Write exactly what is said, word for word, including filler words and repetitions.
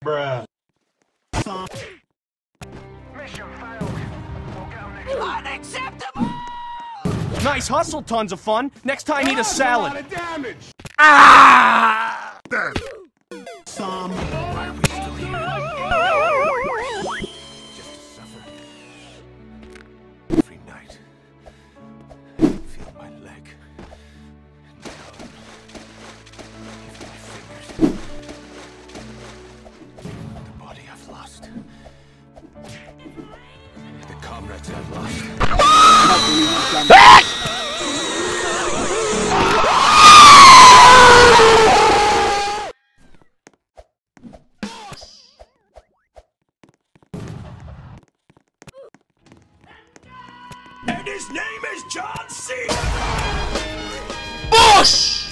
Bruh. Mission failed. We'll get 'em next time. Unacceptable! Nice hustle, tons of fun. Next time, eat a That's salad. A lot of damage. Ah! Some. Why are we still here? Just to suffer. Every night. Feel my leg. And my arm. Even my fingers. The body I've lost. The comrades I've lost. And his name is John C. Bush!